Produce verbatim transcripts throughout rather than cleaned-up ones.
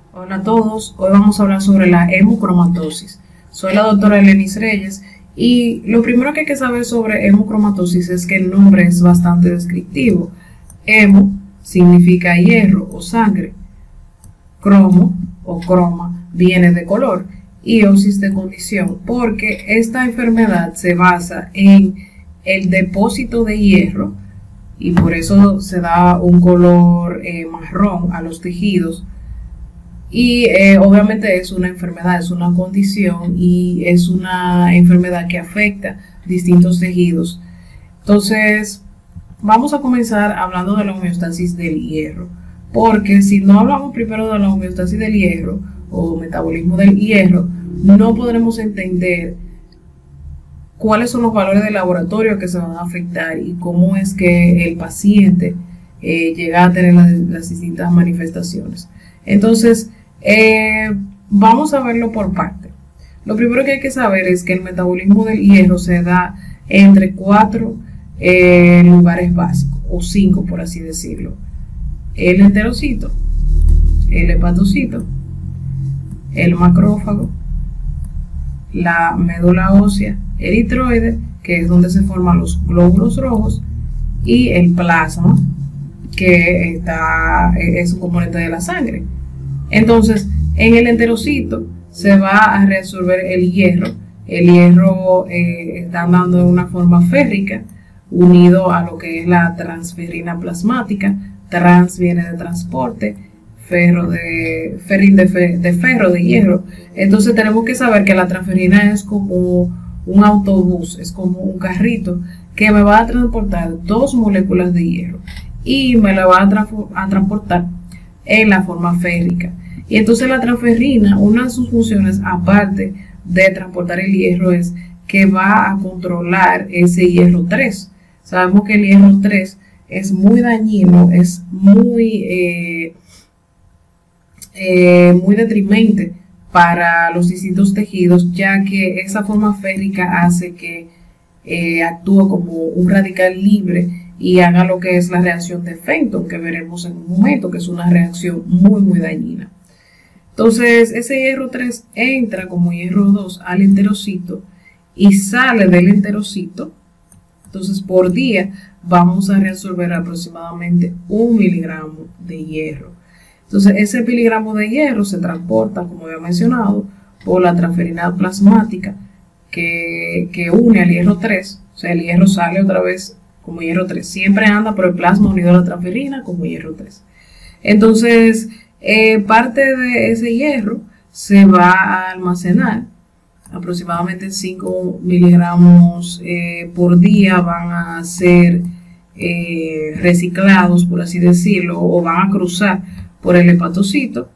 Hola a todos, hoy vamos a hablar sobre la hemocromatosis. Soy la doctora Elenis Reyes y lo primero que hay que saber sobre hemocromatosis es que el nombre es bastante descriptivo. Hemo significa hierro o sangre, cromo o croma viene de color y osis de condición, porque esta enfermedad se basa en el depósito de hierro y por eso se da un color eh, marrón a los tejidos. Y eh, obviamente es una enfermedad, es una condición y es una enfermedad que afecta distintos tejidos. Entonces, vamos a comenzar hablando de la homeostasis del hierro, porque si no hablamos primero de la homeostasis del hierro o metabolismo del hierro, no podremos entender cuáles son los valores de laboratorio que se van a afectar y cómo es que el paciente eh, llega a tener las, las distintas manifestaciones. Entonces, eh, vamos a verlo por parte. Lo primero que hay que saber es que el metabolismo del hierro se da entre cuatro eh, lugares básicos, o cinco por así decirlo. El enterocito, el hepatocito, el macrófago, la médula ósea eritroide, que es donde se forman los glóbulos rojos, y el plasma, que está, es un componente de la sangre. Entonces, en el enterocito se va a reabsorber el hierro. El hierro eh, está dando una forma férrica, unido a lo que es la transferrina plasmática. Trans viene de transporte, ferro de, ferrin de, fe, de ferro, de hierro. Entonces tenemos que saber que la transferrina es como un autobús, es como un carrito que me va a transportar dos moléculas de hierro y me la va a, tra a transportar en la forma férrica. Y entonces la transferrina, una de sus funciones, aparte de transportar el hierro, es que va a controlar ese hierro tres. Sabemos que el hierro tres es muy dañino, es muy, eh, eh, muy detrimente para los distintos tejidos, ya que esa forma férrica hace que eh, actúe como un radical libre y haga lo que es la reacción de Fenton, que veremos en un momento, que es una reacción muy muy dañina. Entonces ese hierro tres entra como hierro dos al enterocito y sale del enterocito. Entonces por día vamos a reabsorber aproximadamente un miligramo de hierro. Entonces ese miligramo de hierro se transporta, como había mencionado, por la transferrina plasmática que, que une al hierro tres. O sea, el hierro sale otra vez como hierro tres. Siempre anda por el plasma unido a la transferrina como hierro tres. Entonces, eh, parte de ese hierro se va a almacenar. Aproximadamente cinco miligramos eh, por día van a ser eh, reciclados, por así decirlo, o van a cruzar por el hepatocito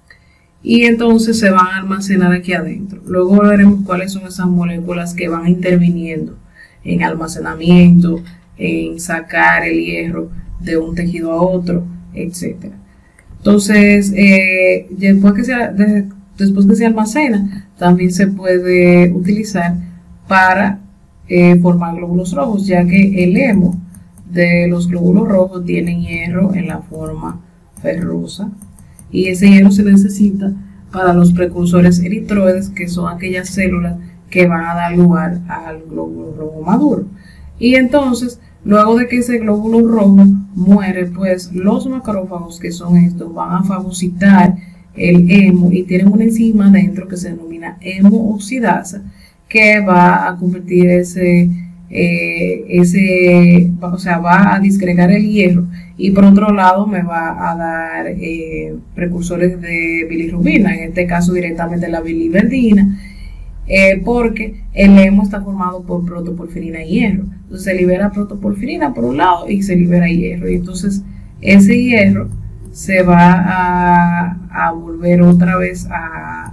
y entonces se van a almacenar aquí adentro. Luego veremos cuáles son esas moléculas que van interviniendo en almacenamiento, en sacar el hierro de un tejido a otro, etcétera. Entonces, eh, después, que se, de, después que se almacena, también se puede utilizar para eh, formar glóbulos rojos, ya que el hemo de los glóbulos rojos tiene hierro en la forma ferrosa y ese hierro se necesita para los precursores eritroides, que son aquellas células que van a dar lugar al glóbulo rojo maduro. Y entonces, luego de que ese glóbulo rojo muere, pues los macrófagos, que son estos, van a fagocitar el hemo y tienen una enzima dentro que se denomina hemooxidasa, que va a convertir ese, eh, ese o sea, va a disgregar el hierro y por otro lado me va a dar eh, precursores de bilirrubina, en este caso directamente la biliverdina, eh, porque el hemo está formado por protoporfirina y hierro. Entonces se libera protoporfirina por un lado y se libera hierro, y entonces ese hierro se va a, a volver otra vez a,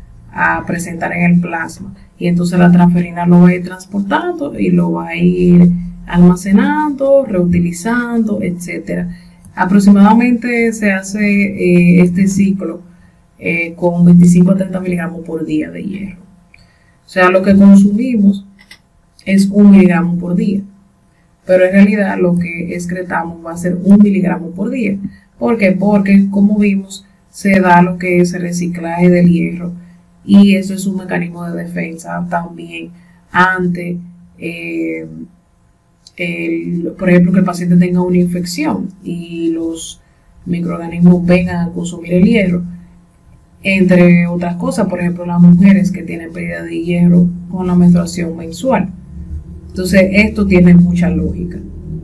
a presentar en el plasma, y entonces la transferrina lo va a ir transportando y lo va a ir almacenando, reutilizando, etcétera. Aproximadamente se hace eh, este ciclo eh, con veinticinco a treinta miligramos por día de hierro. O sea, lo que consumimos es un miligramo por día, pero en realidad lo que excretamos va a ser un miligramo por día. ¿Por qué? Porque, como vimos, se da lo que es el reciclaje del hierro, y eso es un mecanismo de defensa también ante, eh, el, por ejemplo, que el paciente tenga una infección y los microorganismos vengan a consumir el hierro, entre otras cosas. Por ejemplo, las mujeres que tienen pérdida de hierro con la menstruación mensual. Entonces, esto tiene mucha lógica.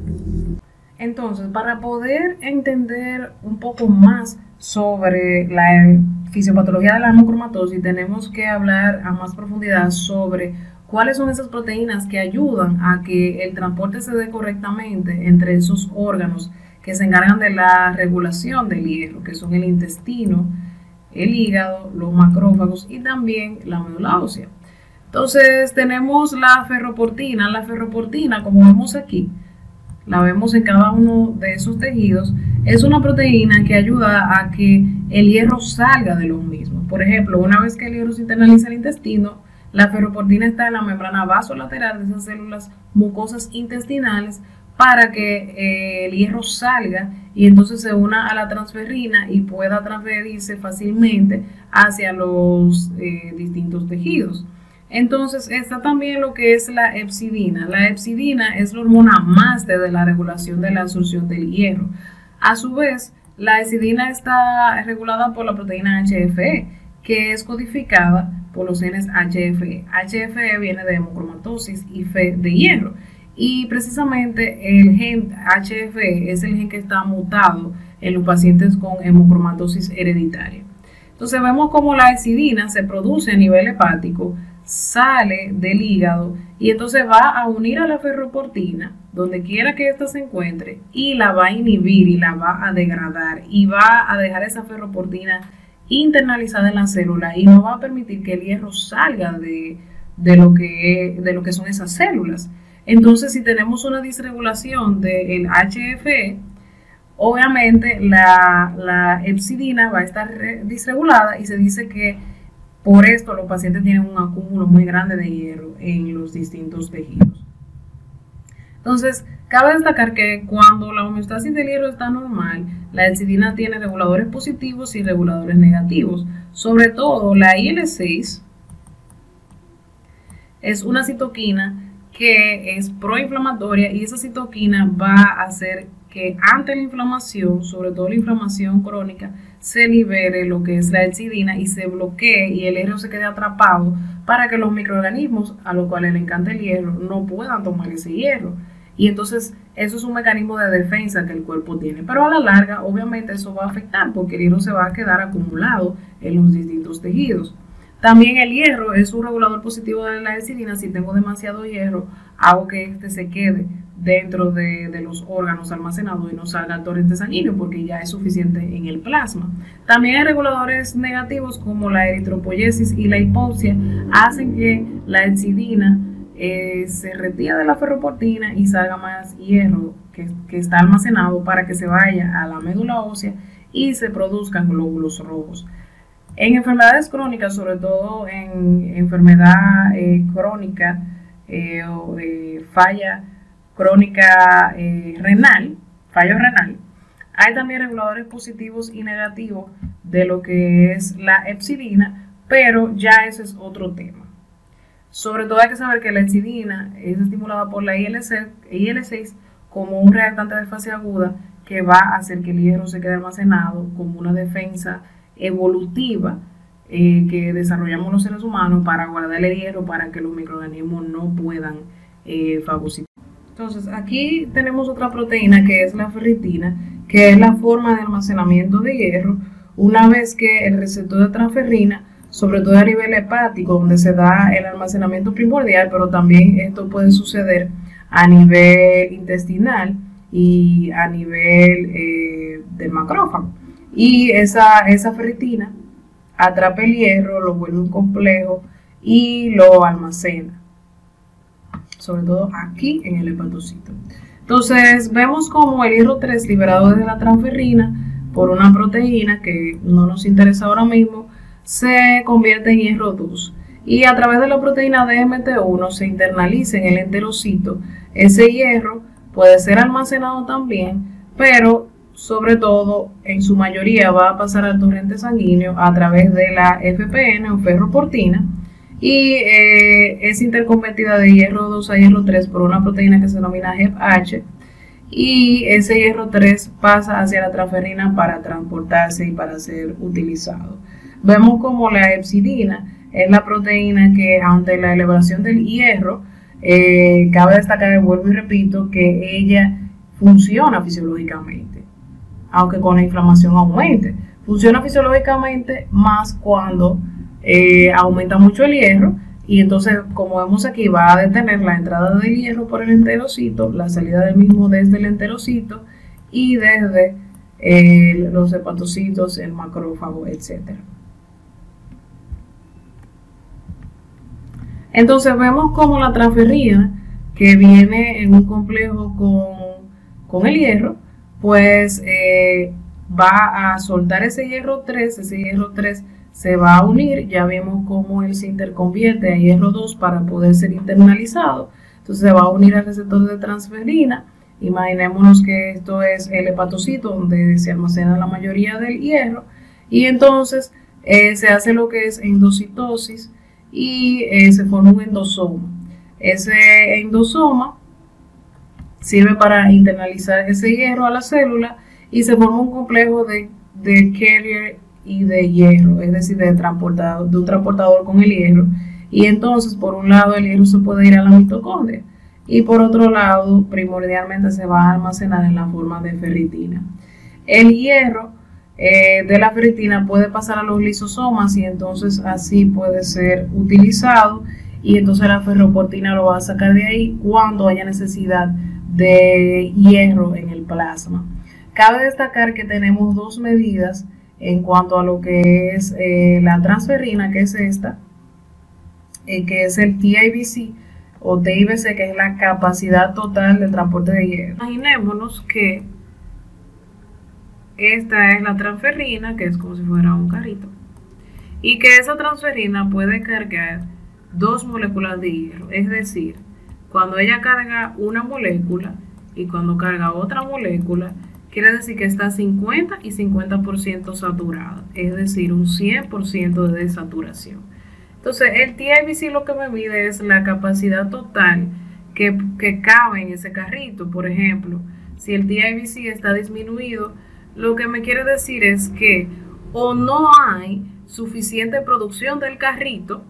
Entonces, para poder entender un poco más sobre la fisiopatología de la hemocromatosis, tenemos que hablar a más profundidad sobre cuáles son esas proteínas que ayudan a que el transporte se dé correctamente entre esos órganos que se encargan de la regulación del hierro, que son el intestino, el hígado, los macrófagos y también la médula ósea. Entonces tenemos la ferroportina. La ferroportina, como vemos aquí, la vemos en cada uno de esos tejidos, es una proteína que ayuda a que el hierro salga de los mismos. Por ejemplo, una vez que el hierro se internaliza en el intestino, la ferroportina está en la membrana vasolateral de esas células mucosas intestinales para que eh, el hierro salga y entonces se una a la transferrina y pueda transferirse fácilmente hacia los eh, distintos tejidos. Entonces está también lo que es la hepcidina. La hepcidina es la hormona máster de la regulación de la absorción del hierro. A su vez, la hepcidina está regulada por la proteína H F E, que es codificada por los genes H F E. H F E viene de hemocromatosis y Fe de hierro. Y precisamente el gen H F E es el gen que está mutado en los pacientes con hemocromatosis hereditaria. Entonces vemos cómo la hepcidina se produce a nivel hepático, sale del hígado y entonces va a unir a la ferroportina donde quiera que ésta se encuentre y la va a inhibir y la va a degradar y va a dejar esa ferroportina internalizada en la célula y no va a permitir que el hierro salga de, de, lo, que, de lo que son esas células. Entonces, si tenemos una disregulación del H F E, obviamente la, la hepcidina va a estar disregulada y se dice que por esto los pacientes tienen un acúmulo muy grande de hierro en los distintos tejidos. Entonces, cabe destacar que cuando la homeostasis del hierro está normal, la hepcidina tiene reguladores positivos y reguladores negativos. Sobre todo la I L seis es una citoquina que es proinflamatoria y esa citoquina va a hacer que ante la inflamación, sobre todo la inflamación crónica, se libere lo que es la hepcidina y se bloquee y el hierro se quede atrapado para que los microorganismos a los cuales le encanta el hierro no puedan tomar ese hierro. Y entonces eso es un mecanismo de defensa que el cuerpo tiene. Pero a la larga, obviamente, eso va a afectar porque el hierro se va a quedar acumulado en los distintos tejidos. También el hierro es un regulador positivo de la hepcidina. Si tengo demasiado hierro, hago que este se quede dentro de, de los órganos almacenados y no salga al torrente sanguíneo porque ya es suficiente en el plasma. También hay reguladores negativos como la eritropoyesis y la hipoxia, hacen que la hepcidina eh, se retire de la ferroportina y salga más hierro que, que está almacenado para que se vaya a la médula ósea y se produzcan glóbulos rojos. En enfermedades crónicas, sobre todo en enfermedad eh, crónica eh, o eh, falla crónica eh, renal, fallo renal, hay también reguladores positivos y negativos de lo que es la hepcidina, pero ya ese es otro tema. Sobre todo hay que saber que la hepcidina es estimulada por la I L seis como un reactante de fase aguda que va a hacer que el hierro se quede almacenado como una defensa evolutiva eh, que desarrollamos los seres humanos para guardar el hierro para que los microorganismos no puedan eh, fagocitar. Entonces aquí tenemos otra proteína que es la ferritina, que es la forma de almacenamiento de hierro una vez que el receptor de transferrina, sobre todo a nivel hepático donde se da el almacenamiento primordial, pero también esto puede suceder a nivel intestinal y a nivel eh, del macrófago. Y esa, esa ferritina atrapa el hierro, lo vuelve un complejo y lo almacena, sobre todo aquí en el hepatocito. Entonces vemos como el hierro tres liberado desde la transferrina por una proteína que no nos interesa ahora mismo, se convierte en hierro dos y a través de la proteína D M T uno se internaliza en el enterocito. Ese hierro puede ser almacenado también, pero sobre todo, en su mayoría va a pasar al torrente sanguíneo a través de la F P N o ferroportina y eh, es interconvertida de hierro dos a hierro tres por una proteína que se denomina H E P H, y ese hierro tres pasa hacia la transferrina para transportarse y para ser utilizado. Vemos como la hepcidina es la proteína que ante la elevación del hierro, eh, cabe destacar, vuelvo y repito, que ella funciona fisiológicamente, aunque con la inflamación aumente. Funciona fisiológicamente más cuando eh, aumenta mucho el hierro, y entonces, como vemos aquí, va a detener la entrada del hierro por el enterocito, la salida del mismo desde el enterocito y desde eh, los hepatocitos, el macrófago, etcétera. Entonces vemos como la transferrina, que viene en un complejo con, con el hierro, pues eh, va a soltar ese hierro tres, ese hierro tres se va a unir, ya vemos cómo él se interconvierte a hierro dos para poder ser internalizado, entonces se va a unir al receptor de transferina. Imaginémonos que esto es el hepatocito donde se almacena la mayoría del hierro, y entonces eh, se hace lo que es endocitosis y eh, se forma un endosoma. Ese endosoma sirve para internalizar ese hierro a la célula y se forma un complejo de, de carrier y de hierro, es decir, de, transportador, de un transportador con el hierro. Y entonces, por un lado, el hierro se puede ir a la mitocondria y por otro lado, primordialmente se va a almacenar en la forma de ferritina. El hierro eh, de la ferritina puede pasar a los lisosomas y entonces así puede ser utilizado, y entonces la ferroportina lo va a sacar de ahí cuando haya necesidad de hierro en el plasma. Cabe destacar que tenemos dos medidas en cuanto a lo que es eh, la transferrina, que es esta, eh, que es el T I B C o T I B C, que es la capacidad total de transporte de hierro. Imaginémonos que esta es la transferrina, que es como si fuera un carrito, y que esa transferrina puede cargar dos moléculas de hierro, es decir, cuando ella carga una molécula y cuando carga otra molécula, quiere decir que está cincuenta y cincuenta por ciento saturada, es decir, un cien por ciento de desaturación. Entonces, el T I B C lo que me mide es la capacidad total que, que cabe en ese carrito. Por ejemplo, si el T I B C está disminuido, lo que me quiere decir es que o no hay suficiente producción del carrito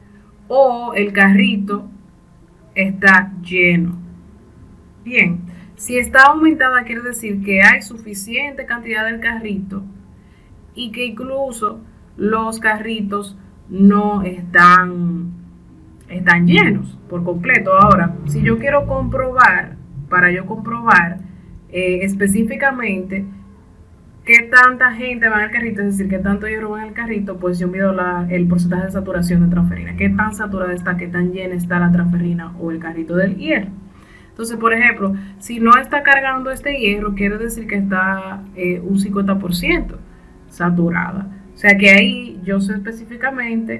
o el carrito está lleno. Bien. Si está aumentada, quiere decir que hay suficiente cantidad del carrito y que incluso los carritos no están, están llenos por completo. Ahora, si yo quiero comprobar, para yo comprobar eh, específicamente qué tanta gente va en el carrito, es decir, qué tanto hierro va en el carrito, pues yo mido la, el porcentaje de saturación de transferina. Qué tan saturada está, qué tan llena está la transferina o el carrito del hierro. Entonces, por ejemplo, si no está cargando este hierro, quiere decir que está eh, un cincuenta por ciento saturada. O sea que ahí yo sé específicamente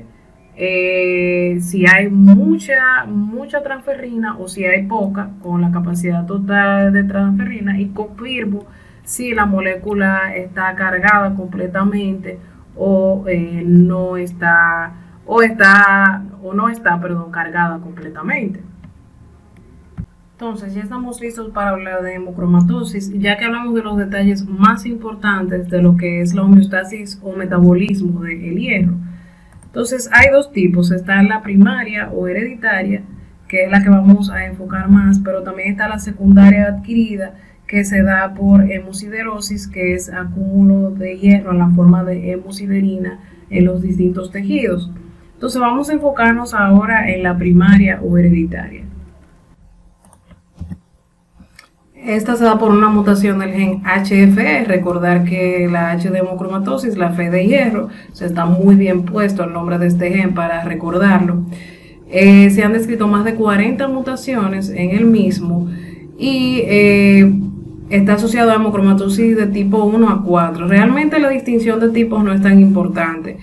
eh, si hay mucha, mucha transferrina o si hay poca con la capacidad total de transferina, y confirmo si la molécula está cargada completamente o eh, no está, o está, o no está, perdón, cargada completamente. Entonces ya estamos listos para hablar de hemocromatosis, ya que hablamos de los detalles más importantes de lo que es la homeostasis o metabolismo del hierro. Entonces hay dos tipos, está la primaria o hereditaria, que es la que vamos a enfocar más, pero también está la secundaria adquirida, que se da por hemosiderosis, que es acúmulo de hierro en la forma de hemosiderina en los distintos tejidos. Entonces vamos a enfocarnos ahora en la primaria o hereditaria. Esta se da por una mutación del gen H F E. Recordar que la H de hemocromatosis, la F de hierro, se está muy bien puesto el nombre de este gen para recordarlo. Eh, se han descrito más de cuarenta mutaciones en el mismo y eh, está asociado a hemocromatosis de tipo uno a cuatro. Realmente la distinción de tipos no es tan importante,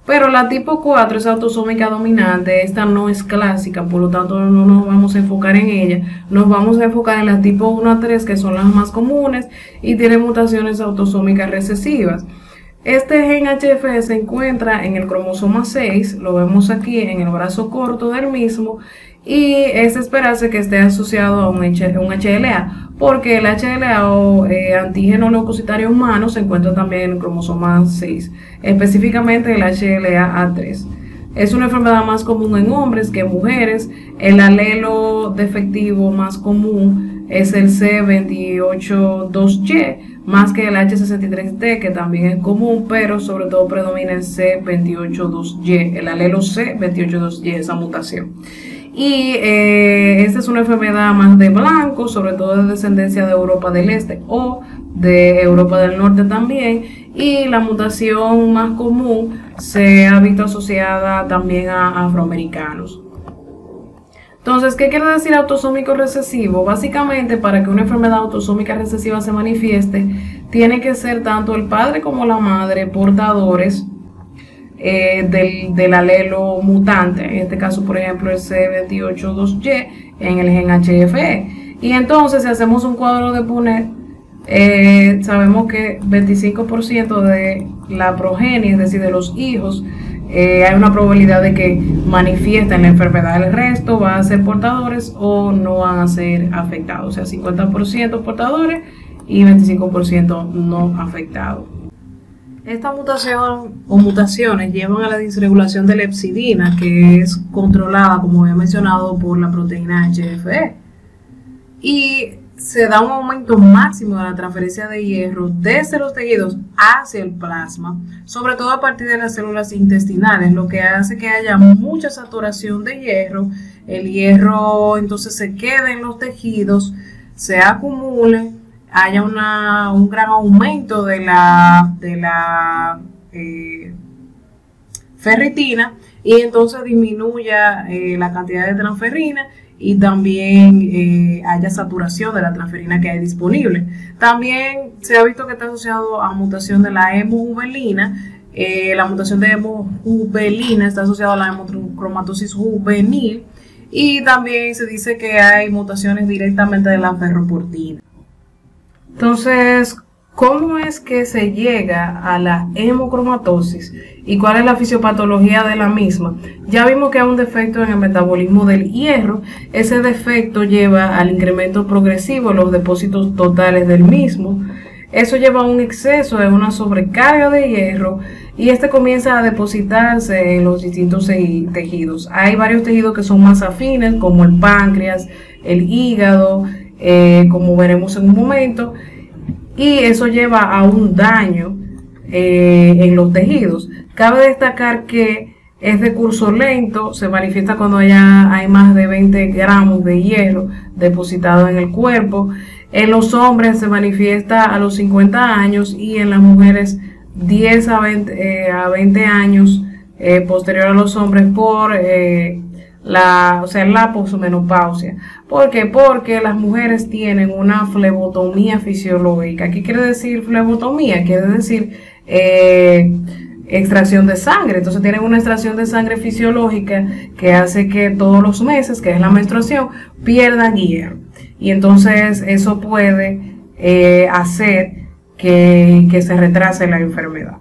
Pero la tipo cuatro es autosómica dominante, esta no es clásica, por lo tanto no nos vamos a enfocar en ella, nos vamos a enfocar en la tipo uno a tres, que son las más comunes y tienen mutaciones autosómicas recesivas. Este gen H F se encuentra en el cromosoma seis, lo vemos aquí en el brazo corto del mismo, y es de esperarse que esté asociado a un, H, un H L A, porque el H L A o eh, antígeno leucocitario humano se encuentra también en el cromosoma seis, específicamente el H L A A tres. Es una enfermedad más común en hombres que en mujeres. El alelo defectivo más común es el C veintiocho dos Y, más que el H sesenta y tres D, que también es común, pero sobre todo predomina el C veintiocho dos Y, el alelo C veintiocho dos Y, esa mutación. Y eh, esta es una enfermedad más de blancos, sobre todo de descendencia de Europa del Este o de Europa del Norte también, y la mutación más común se ha visto asociada también a afroamericanos. Entonces, ¿qué quiere decir autosómico recesivo? Básicamente, para que una enfermedad autosómica recesiva se manifieste, tiene que ser tanto el padre como la madre portadores eh, del, del alelo mutante, en este caso, por ejemplo, el C veintiocho dos Y en el gen H F E. Y entonces, si hacemos un cuadro de Punnett, eh, sabemos que veinticinco por ciento de la progenie, es decir, de los hijos, Eh, hay una probabilidad de que manifiesten la enfermedad. El resto van a ser portadores o no van a ser afectados, o sea, cincuenta por ciento portadores y veinticinco por ciento no afectados. Esta mutación o mutaciones llevan a la disregulación de la hepcidina, que es controlada, como había mencionado, por la proteína H F E, y se da un aumento máximo de la transferencia de hierro desde los tejidos hacia el plasma, sobre todo a partir de las células intestinales, lo que hace que haya mucha saturación de hierro. El hierro entonces se queda en los tejidos, se acumule, haya una, un gran aumento de la, de la eh, ferritina, y entonces disminuya eh, la cantidad de transferrina, y también eh, haya saturación de la transferina que hay disponible. También se ha visto que está asociado a mutación de la hemojuvelina. Eh, la mutación de hemojuvelina está asociada a la hemocromatosis juvenil, y también se dice que hay mutaciones directamente de la ferroportina. Entonces, ¿cómo es que se llega a la hemocromatosis y cuál es la fisiopatología de la misma? Ya vimos que hay un defecto en el metabolismo del hierro. Ese defecto lleva al incremento progresivo de los depósitos totales del mismo. Eso lleva a un exceso de una sobrecarga de hierro, y este comienza a depositarse en los distintos tejidos. Hay varios tejidos que son más afines, como el páncreas, el hígado, eh, como veremos en un momento, y eso lleva a un daño eh, en los tejidos. Cabe destacar que es de curso lento, se manifiesta cuando haya, hay más de veinte gramos de hierro depositado en el cuerpo. En los hombres se manifiesta a los cincuenta años, y en las mujeres diez a veinte, eh, a veinte años eh, posterior a los hombres por eh, la, o sea, la posmenopausia. ¿Por qué? Porque las mujeres tienen una flebotomía fisiológica. ¿Qué quiere decir flebotomía? Quiere decir eh, extracción de sangre. Entonces tienen una extracción de sangre fisiológica que hace que todos los meses, que es la menstruación, pierdan hierro. Y entonces eso puede eh, hacer que, que se retrase la enfermedad.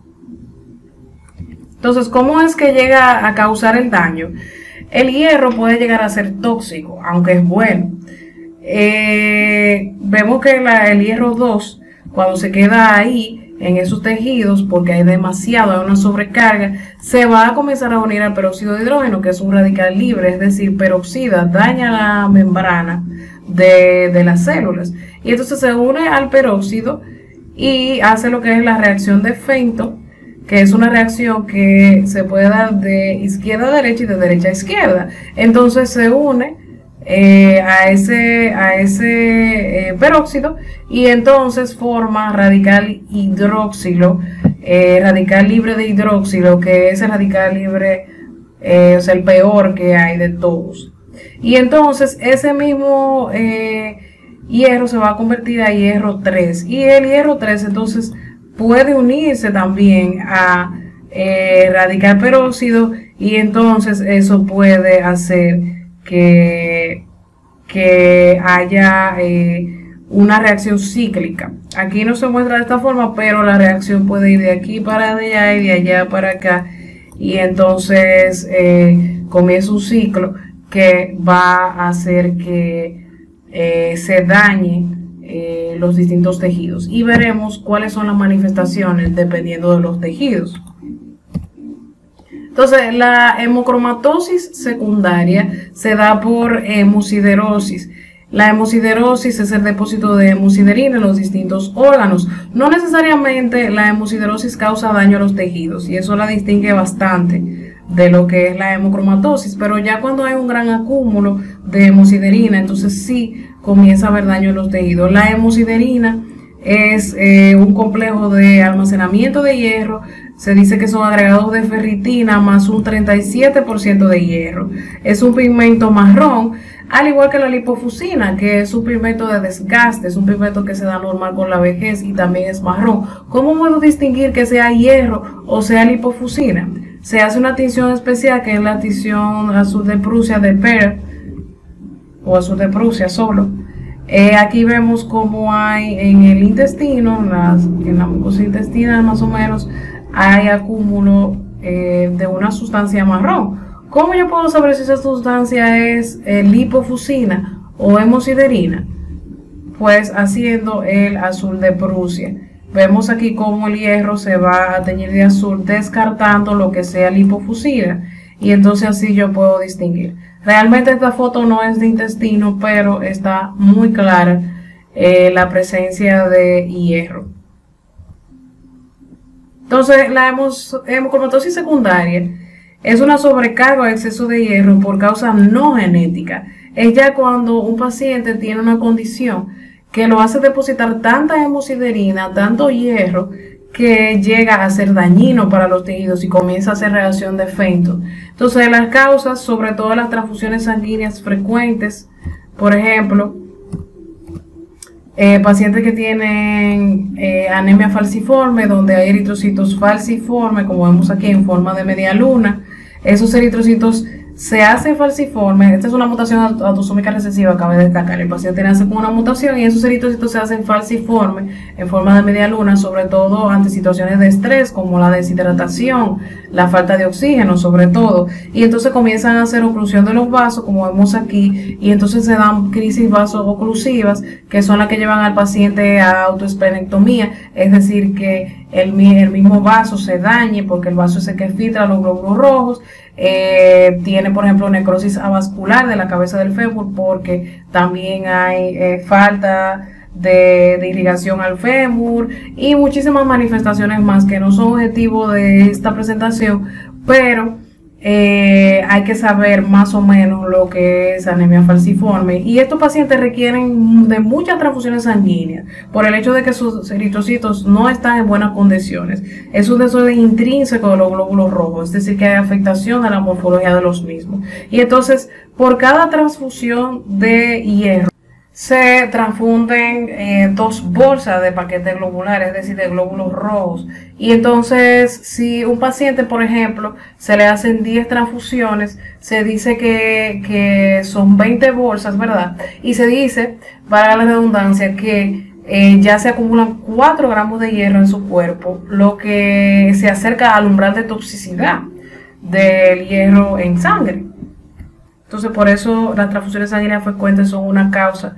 Entonces, ¿cómo es que llega a causar el daño? El hierro puede llegar a ser tóxico, aunque es bueno. Eh, vemos que la, el hierro dos, cuando se queda ahí, en esos tejidos, porque hay demasiado, hay una sobrecarga, se va a comenzar a unir al peróxido de hidrógeno, que es un radical libre, es decir, peroxida, daña la membrana de, de las células. Y entonces se une al peróxido y hace lo que es la reacción de Fenton, que es una reacción que se puede dar de izquierda a derecha y de derecha a izquierda. Entonces se une eh, a ese, a ese eh, peróxido, y entonces forma radical hidroxilo, eh, radical libre de hidroxilo, que es el radical libre, eh, o sea, el peor que hay de todos. Y entonces ese mismo eh, hierro se va a convertir a hierro tres, y el hierro tres entonces puede unirse también a eh, radical peróxido, y entonces eso puede hacer que, que haya eh, una reacción cíclica. Aquí no se muestra de esta forma, pero la reacción puede ir de aquí para allá y de allá para acá, y entonces eh, comienza un ciclo que va a hacer que eh, se dañe eh, los distintos tejidos, y veremos cuáles son las manifestaciones dependiendo de los tejidos. Entonces, la hemocromatosis secundaria se da por hemosiderosis. La hemosiderosis es el depósito de hemosiderina en los distintos órganos. No necesariamente la hemosiderosis causa daño a los tejidos, y eso la distingue bastante de lo que es la hemocromatosis, pero ya cuando hay un gran acúmulo de hemosiderina, entonces sí comienza a haber daño en los tejidos. La hemosiderina es eh, un complejo de almacenamiento de hierro. Se dice que son agregados de ferritina más un treinta y siete por ciento de hierro. Es un pigmento marrón, al igual que la lipofuscina, que es un pigmento de desgaste, es un pigmento que se da normal con la vejez y también es marrón. ¿Cómo puedo distinguir que sea hierro o sea lipofuscina? Se hace una tinción especial, que es la tinción azul de Prusia de Pear, o azul de Prusia solo. Eh, aquí vemos cómo hay en el intestino, en, las, en la mucosa intestinal más o menos, hay acúmulo eh, de una sustancia marrón. ¿Cómo yo puedo saber si esa sustancia es eh, lipofusina o hemosiderina? Pues haciendo el azul de Prusia. Vemos aquí cómo el hierro se va a teñir de azul, descartando lo que sea lipofusina, y entonces así yo puedo distinguir. Realmente esta foto no es de intestino, pero está muy clara eh, la presencia de hierro. Entonces, la hemocromatosis secundaria es una sobrecarga o exceso de hierro por causa no genética. Es ya cuando un paciente tiene una condición que lo hace depositar tanta hemosiderina, tanto hierro, que llega a ser dañino para los tejidos y comienza a hacer reacción de Fenton. Entonces, las causas, sobre todo las transfusiones sanguíneas frecuentes, por ejemplo, Eh, pacientes que tienen eh, anemia falciforme, donde hay eritrocitos falciformes, como vemos aquí en forma de media luna. Esos eritrocitos se hacen falciformes. Esta es una mutación autosómica recesiva, cabe destacar. El paciente nace con una mutación y esos eritrocitos se hacen falciformes en forma de media luna, sobre todo ante situaciones de estrés como la deshidratación, la falta de oxígeno sobre todo, y entonces comienzan a hacer oclusión de los vasos, como vemos aquí, y entonces se dan crisis vasoclusivas, que son las que llevan al paciente a autoesplenectomía, es decir, que el, el mismo vaso se dañe porque el vaso es el que filtra los glóbulos rojos. Eh, tiene, por ejemplo, necrosis avascular de la cabeza del fémur, porque también hay eh, falta de, de irrigación al fémur, y muchísimas manifestaciones más que no son objetivo de esta presentación, pero eh, hay que saber más o menos lo que es anemia falciforme, y estos pacientes requieren de muchas transfusiones sanguíneas por el hecho de que sus eritrocitos no están en buenas condiciones. Es un desorden intrínseco de los glóbulos rojos, es decir, que hay afectación de la morfología de los mismos, y entonces por cada transfusión de hierro se transfunden eh, dos bolsas de paquete globular, es decir, de glóbulos rojos. Y entonces, si un paciente, por ejemplo, se le hacen diez transfusiones, se dice que, que son veinte bolsas, ¿verdad? Y se dice, para la redundancia, que eh, ya se acumulan cuatro gramos de hierro en su cuerpo, lo que se acerca al umbral de toxicidad del hierro en sangre. Entonces, por eso las transfusiones sanguíneas frecuentes son una causa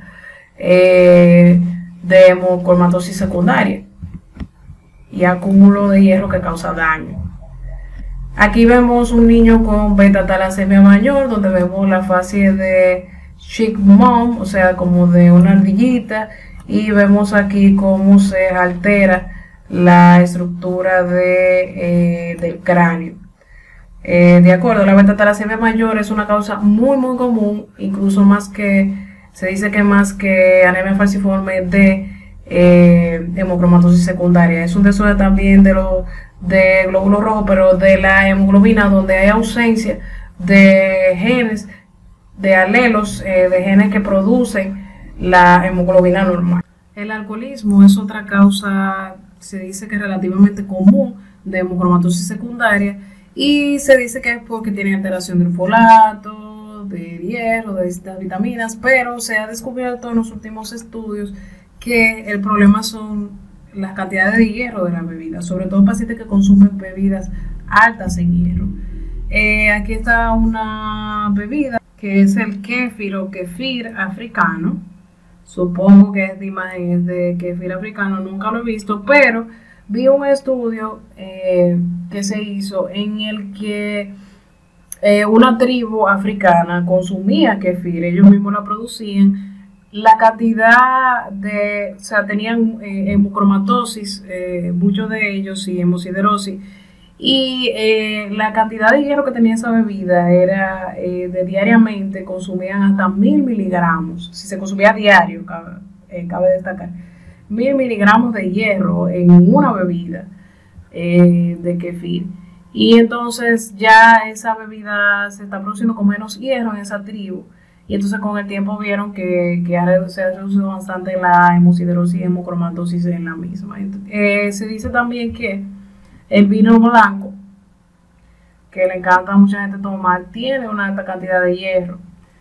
eh, de hemocromatosis secundaria y acúmulo de hierro que causa daño. Aquí vemos un niño con beta-talasemia mayor, donde vemos la fase de chick mom, o sea, como de una ardillita, y vemos aquí cómo se altera la estructura de, eh, del cráneo. Eh, de acuerdo, la beta-talasemia mayor es una causa muy muy común, incluso más que, se dice que más que anemia falciforme de eh, hemocromatosis secundaria. Es un desorden también de los de glóbulos rojos, pero de la hemoglobina, donde hay ausencia de genes, de alelos, eh, de genes que producen la hemoglobina normal. El alcoholismo es otra causa, se dice que relativamente común de hemocromatosis secundaria, y se dice que es porque tiene alteración del folato, de hierro, de distintas vitaminas, pero se ha descubierto en los últimos estudios que el problema son las cantidades de hierro de la bebida, sobre todo pacientes que consumen bebidas altas en hierro. Eh, aquí está una bebida que es el kéfir o kefir africano. Supongo que esta imagen es de kefir africano, nunca lo he visto, pero vi un estudio eh, que se hizo en el que eh, una tribu africana consumía kefir, ellos mismos la producían. La cantidad de, o sea, tenían eh, hemocromatosis, eh, muchos de ellos, y hemosiderosis, y eh, la cantidad de hierro que tenía esa bebida era eh, de diariamente, consumían hasta mil miligramos, si se consumía a diario, cabe, eh, cabe destacar, mil miligramos de hierro en una bebida eh, de kefir. Y entonces ya esa bebida se está produciendo con menos hierro en esa tribu. Y entonces con el tiempo vieron que, que ha, se ha reducido bastante la hemosiderosis y hemocromatosis en la misma. Eh, se dice también que el vino blanco, que le encanta a mucha gente tomar, tiene una alta cantidad de hierro.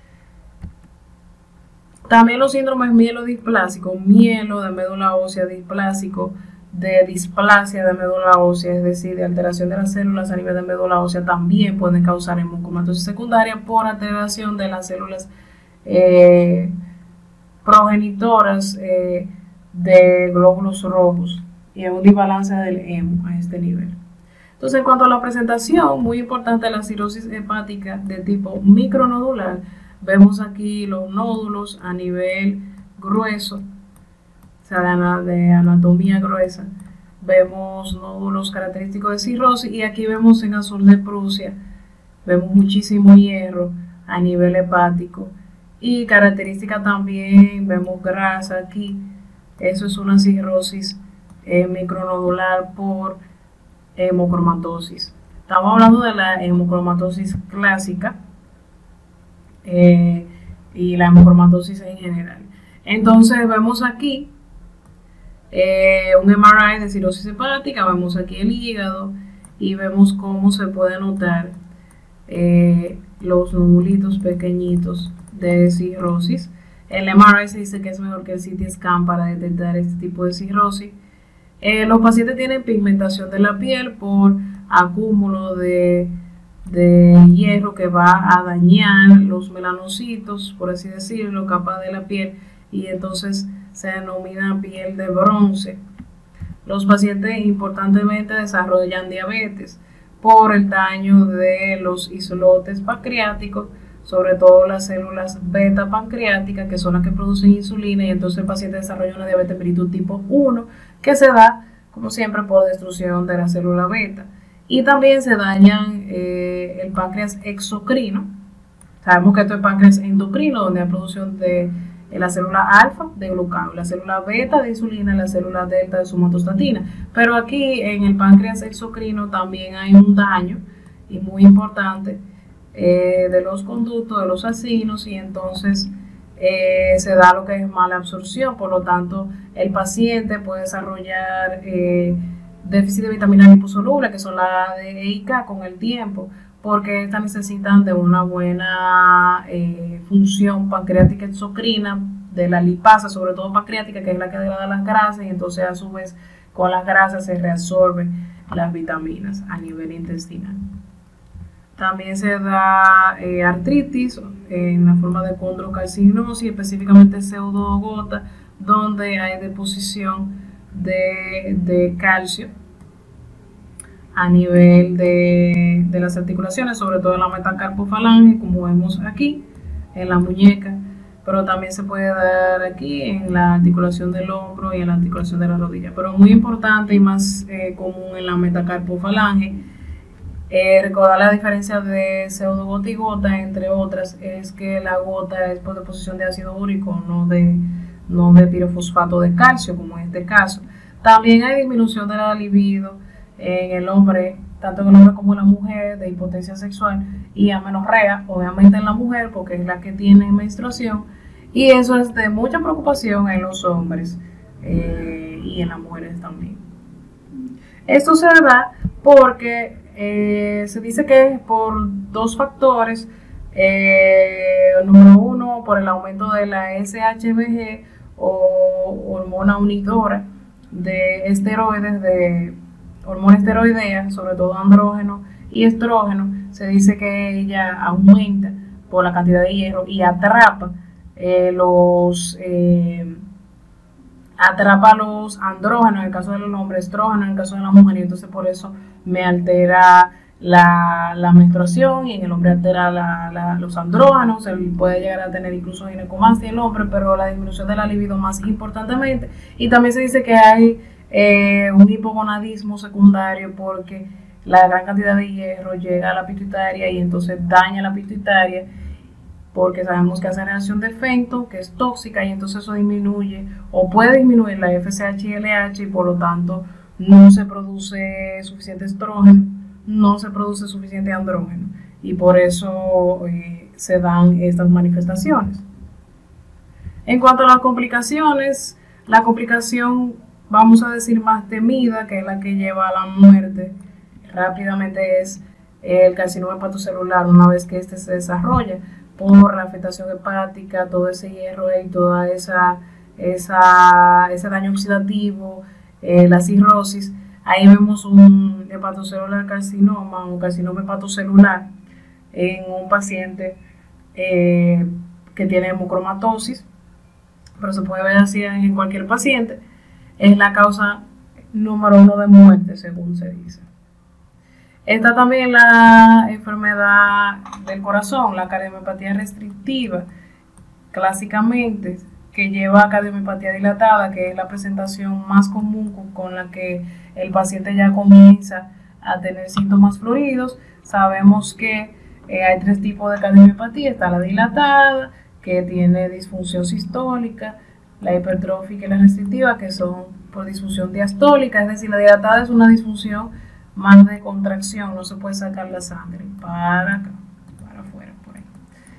También los síndromes mielodisplásicos, mielo de médula ósea, displásico de displasia de médula ósea, es decir, de alteración de las células a nivel de médula ósea, también pueden causar hemocromatosis secundaria por alteración de las células eh, progenitoras eh, de glóbulos rojos y un desbalance del hemo a este nivel. Entonces, en cuanto a la presentación, muy importante la cirrosis hepática de tipo micronodular. Vemos aquí los nódulos a nivel grueso, o sea, de anatomía gruesa. Vemos nódulos característicos de cirrosis, y aquí vemos en azul de Prusia, vemos muchísimo hierro a nivel hepático, y característica también, vemos grasa aquí. Eso es una cirrosis eh, micronodular por hemocromatosis. Estamos hablando de la hemocromatosis clásica eh, y la hemocromatosis en general. Entonces vemos aquí eh, un M R I de cirrosis hepática, vemos aquí el hígado y vemos cómo se puede notar eh, los nodulitos pequeñitos de cirrosis. El M R I se dice que es mejor que el C T scan para detectar este tipo de cirrosis. Eh, los pacientes tienen pigmentación de la piel por acúmulo de, de hierro que va a dañar los melanocitos, por así decirlo, capa de la piel, y entonces se denomina piel de bronce. Los pacientes importantemente desarrollan diabetes por el daño de los islotes pancreáticos, sobre todo las células beta pancreáticas, que son las que producen insulina, y entonces el paciente desarrolla una diabetes mellitus tipo uno, que se da, como siempre, por destrucción de la célula beta. Y también se dañan eh, el páncreas exocrino. Sabemos que esto es páncreas endocrino, donde hay producción de eh, la célula alfa de glucagón, la célula beta de insulina y la célula delta de somatostatina. Pero aquí en el páncreas exocrino también hay un daño, y muy importante, eh, de los conductos, de los acinos, y entonces Eh, se da lo que es mala absorción. Por lo tanto, el paciente puede desarrollar eh, déficit de vitaminas liposolubles, que son la A, D, E y K, con el tiempo, porque estas necesitan de una buena eh, función pancreática exocrina, de la lipasa, sobre todo pancreática, que es la que degrada las grasas, y entonces a su vez con las grasas se reabsorben las vitaminas a nivel intestinal. También se da eh, artritis eh, en la forma de condrocalcinosis, específicamente pseudogota, donde hay deposición de, de calcio a nivel de, de las articulaciones, sobre todo en la metacarpofalange, como vemos aquí en la muñeca, pero también se puede dar aquí en la articulación del hombro y en la articulación de la rodilla. Pero muy importante y más eh, común en la metacarpofalange. Eh, recordar la diferencia de pseudogota y gota, entre otras, es que la gota es por deposición de ácido úrico, no de, no de pirofosfato de calcio, como en este caso. También hay disminución de la libido en el hombre, tanto en el hombre como en la mujer, de impotencia sexual, y amenorrea, obviamente en la mujer, porque es la que tiene menstruación, y eso es de mucha preocupación en los hombres eh, y en las mujeres también. Esto se da porque eh, se dice que es por dos factores. Eh, número uno, por el aumento de la S H B G o hormona unidora de esteroides, de hormona esteroidea, sobre todo andrógeno y estrógeno. Se dice que ella aumenta por la cantidad de hierro y atrapa eh, los eh, atrapa los andrógenos en el caso del hombre, estrógeno en el caso de la mujer, y entonces por eso me altera la, la menstruación, y en el hombre altera la, la, los andrógenos. Él puede llegar a tener incluso ginecomastia el hombre, pero la disminución de la libido más importantemente. Y también se dice que hay eh, un hipogonadismo secundario, porque la gran cantidad de hierro llega a la pituitaria y entonces daña la pituitaria, porque sabemos que hace reacción de Fenton, que es tóxica, y entonces eso disminuye o puede disminuir la F S H y L H, y por lo tanto no se produce suficiente estrógeno, no se produce suficiente andrógeno, y por eso eh, se dan estas manifestaciones. En cuanto a las complicaciones, la complicación, vamos a decir, más temida, que es la que lleva a la muerte rápidamente, es el carcinoma hepatocelular una vez que este se desarrolla por la afectación hepática, todo ese hierro y toda esa, esa ese daño oxidativo, eh, la cirrosis. Ahí vemos un hepatocelular carcinoma o carcinoma hepatocelular en un paciente eh, que tiene hemocromatosis, pero se puede ver así en cualquier paciente. Es la causa número uno de muerte, según se dice. Está también la enfermedad del corazón, la cardiomiopatía restrictiva, clásicamente, que lleva a cardiomiopatía dilatada, que es la presentación más común con la que el paciente ya comienza a tener síntomas floridos. Sabemos que eh, hay tres tipos de cardiomiopatía. Está la dilatada, que tiene disfunción sistólica, la hipertrófica y la restrictiva, que son por disfunción diastólica. Es decir, la dilatada es una disfunción más de contracción, no se puede sacar la sangre para acá, para afuera, por ahí.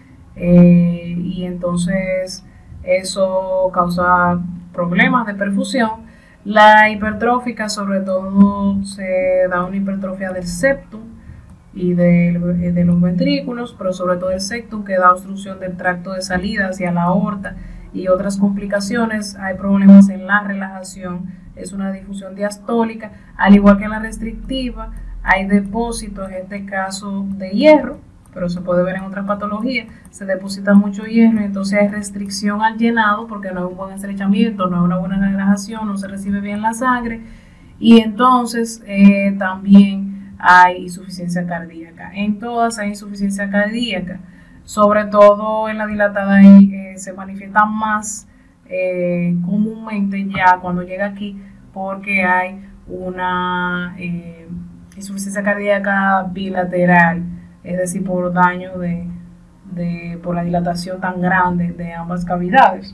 Eh, y entonces eso causa problemas de perfusión. La hipertrófica, sobre todo, se da una hipertrofia del septum y de, de los ventrículos, pero sobre todo el septum, que da obstrucción del tracto de salida hacia la aorta y otras complicaciones. Hay problemas en la relajación, es una difusión diastólica, al igual que en la restrictiva. Hay depósitos, en este caso de hierro, pero se puede ver en otras patologías, se deposita mucho hierro y entonces hay restricción al llenado, porque no hay un buen estrechamiento, no hay una buena relajación, no se recibe bien la sangre, y entonces eh, también hay insuficiencia cardíaca. En todas hay insuficiencia cardíaca, sobre todo en la dilatada eh, se manifiesta más eh, comúnmente ya cuando llega aquí, porque hay una eh, insuficiencia cardíaca bilateral, es decir, por daño de, de por la dilatación tan grande de ambas cavidades.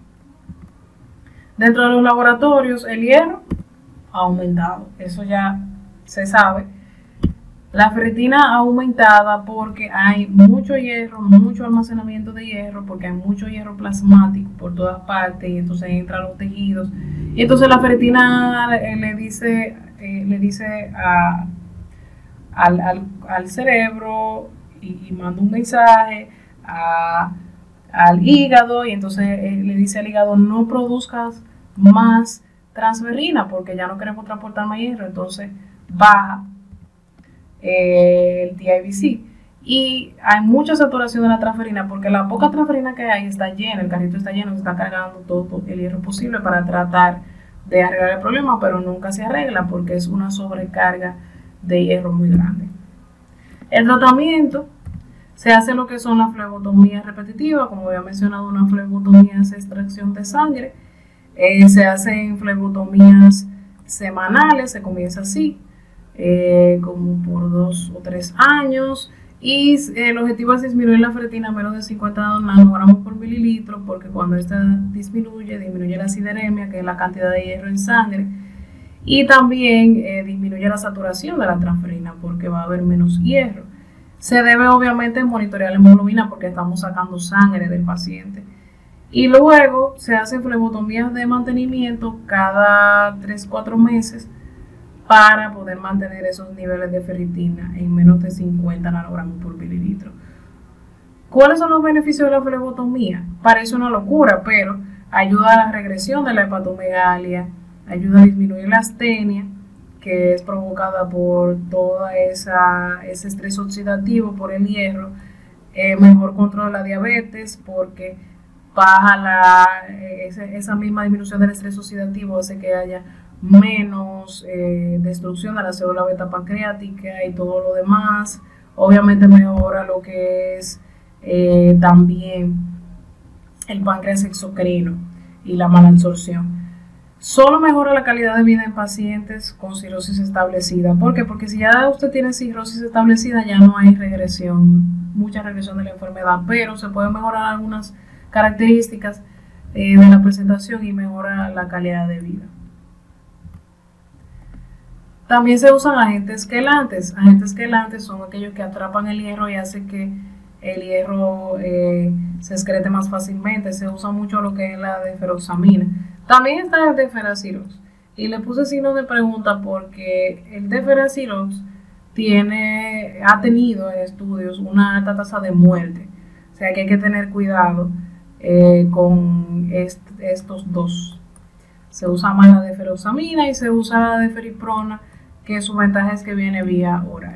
Dentro de los laboratorios, el hierro ha aumentado, eso ya se sabe. La ferritina aumentada porque hay mucho hierro, mucho almacenamiento de hierro, porque hay mucho hierro plasmático por todas partes, y entonces entra a los tejidos. Y entonces la ferritina eh, le dice, eh, le dice a, al, al, al cerebro y, y manda un mensaje a, al hígado, y entonces eh, le dice al hígado: no produzcas más transferrina porque ya no queremos transportar más hierro. Entonces baja el T I B C, y hay mucha saturación de la transferina, porque la poca transferina que hay está llena, el carrito está lleno, se está cargando todo el hierro posible para tratar de arreglar el problema, pero nunca se arregla porque es una sobrecarga de hierro muy grande. El tratamiento se hace lo que son las flebotomías repetitivas, como había mencionado. Una flebotomía es extracción de sangre, eh, se hacen flebotomías semanales, se comienza así. Eh, como por dos o tres años, y eh, el objetivo es disminuir la ferritina a menos de cincuenta nanogramos por mililitro, porque cuando esta disminuye, disminuye la acideremia, que es la cantidad de hierro en sangre, y también eh, disminuye la saturación de la transferina, porque va a haber menos hierro. Se debe obviamente monitorear la hemoglobina, porque estamos sacando sangre del paciente, y luego se hacen flebotomías de mantenimiento cada tres a cuatro meses, para poder mantener esos niveles de ferritina en menos de cincuenta nanogramos por mililitro. ¿Cuáles son los beneficios de la flebotomía? Parece una locura, pero ayuda a la regresión de la hepatomegalia, ayuda a disminuir la astenia, que es provocada por toda esa ese estrés oxidativo por el hierro, eh, mejor control de la diabetes, porque baja la, eh, esa, esa misma disminución del estrés oxidativo hace que haya menos eh, destrucción de la célula beta pancreática y todo lo demás. Obviamente mejora lo que es eh, también el páncreas exocrino y la malabsorción. Solo mejora la calidad de vida en pacientes con cirrosis establecida. ¿Por qué? Porque si ya usted tiene cirrosis establecida, ya no hay regresión, mucha regresión de la enfermedad, pero se pueden mejorar algunas características eh, de la presentación y mejora la calidad de vida. También se usan agentes quelantes. Agentes quelantes son aquellos que atrapan el hierro y hacen que el hierro eh, se excrete más fácilmente. Se usa mucho lo que es la deferoxamina. También está el deferasirox. Y le puse signo de pregunta porque el deferasirox tiene, ha tenido en estudios una alta tasa de muerte. O sea que hay que tener cuidado eh, con est estos dos. Se usa más la deferoxamina y se usa la deferiprona, que su ventaja es que viene vía oral.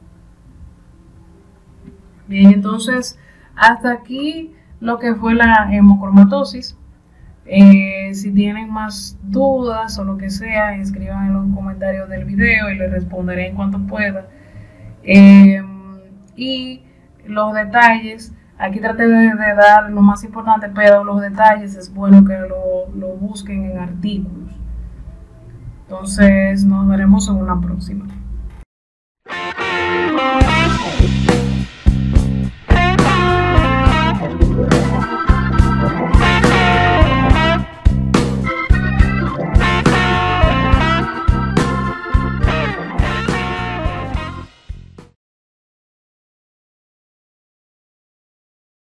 Bien, entonces hasta aquí lo que fue la hemocromatosis. Eh, si tienen más dudas o lo que sea, escriban en los comentarios del video y les responderé en cuanto pueda. Eh, y los detalles, aquí traté de, de dar lo más importante, pero los detalles es bueno que lo, lo busquen en artículos. Entonces nos veremos en una próxima.